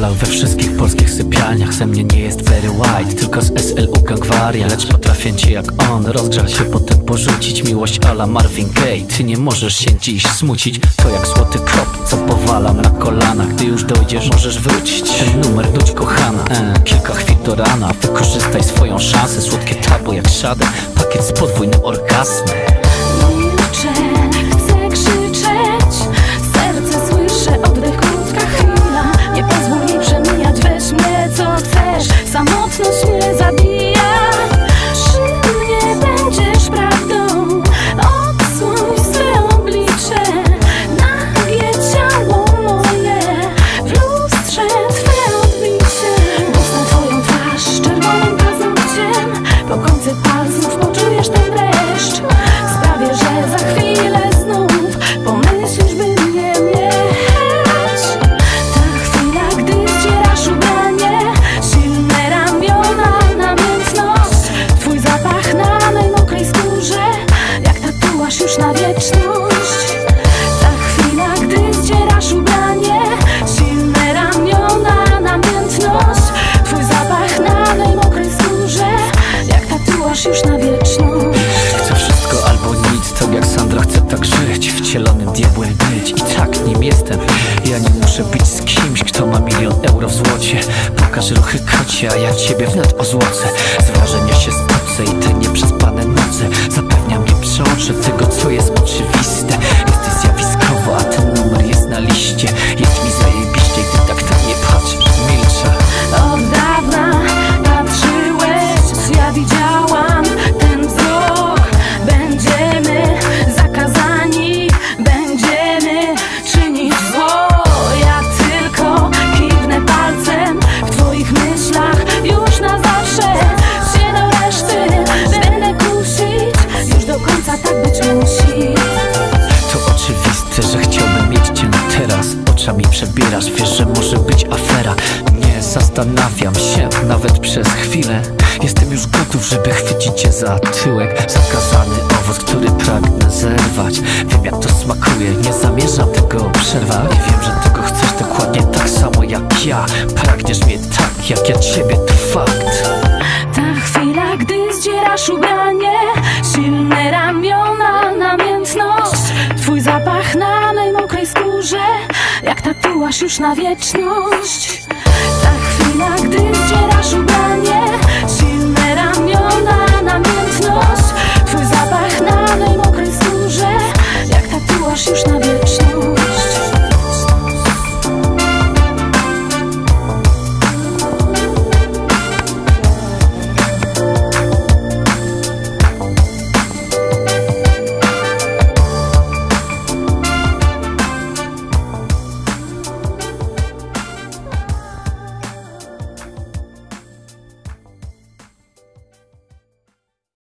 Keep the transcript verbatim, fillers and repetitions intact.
strzelał we wszystkich polskich sypialniach. Ze mnie nie jest very white, tylko z S L U gang wariant. Lecz potrafię cię jak on, rozgrzał się potem porzucić. Miłość ala Marvin Gaye, ty nie możesz się dziś smucić. To jak złoty krop, co powalam na kolanach. Gdy już dojdziesz, możesz wrócić. Ten numer nuć kochana, e, kilka chwil do rana. Wykorzystaj swoją szansę, słodkie tabu jak szadę. Pakiet z podwójnym orgazmem. Milczę, chcę krzyczeć, serce słyszę, oddech, krótka chwila. Nie pozwól mi przemijać, weź mnie co chcesz. Samotność mnie zabija. Przy mnie będziesz prawdą, odsłoń swe oblicze. Nagie ciało moje, w lustrze twe odbicie. Dostanę twoją twarz czerwonym paznokciem, po końcu palców poczujesz ten dreszcz. Sprawię, że za chwilę znów pomyślisz, by mnie mieć. Ta chwila, gdy zdzierasz ubranie, silne ramiona, namiętność. Twój zapach na mej mokrej skórze, jak tatuaż już na wieczność. Ta chwila, gdy zdzierasz ubranie, silne ramiona, namiętność. Twój zapach na mej mokrej skórze, jak tatuaż już na wieczność. Chcę wszystko albo nic, tak jak Sandra chce tak żyć. Wcielonym diabłem być i tak nim jestem. Ja nie muszę być z kimś, kto ma milion euro w złocie. Pokaż ruchy kocie, a ja ciebie wnet ozłocę. Z wrażenia się spocę i te nieprzespane noce. Zapewniam, nie przeoczę tego, co jest oczywiste. Jesteś zjawiskowo, a ten numer jest na liście. Jest mi zajebiście, gdy tak na mnie patrzysz, milczę. Od dawna patrzyłeś, ja widziałam ten wzrok. Będziemy zakazani, będziemy czynić zło. Ja tylko kiwnę palcem w twoich myślach już na zawsze. Się do reszty będę kusić, już do końca tak być musi. To oczywiste, że chciałbym mieć cię na teraz. Oczami przebierasz, wiesz, że może być afera. Nie zastanawiam się nawet przez chwilę. Jestem już gotów, żeby chwycić cię za tyłek. Zakazany owoc, który pragnę zerwać. Wiem, jak to smakuje, nie zamierzam tego przerwać. Wiem, że tego chcesz dokładnie tak samo jak ja. Pragniesz mnie tak, jak ja ciebie, to fakt. Ta chwila, gdy zdzierasz ubranie, silne ramiona, namiętność. Twój zapach na mej mokrej skórze, jak tatuaż już na wieczność. Ta chwila, gdy zdzierasz ubranie, silne ramiona, namiętność. Twój zapach na mej mokrej skórze, jak tatuaż już na wieczność.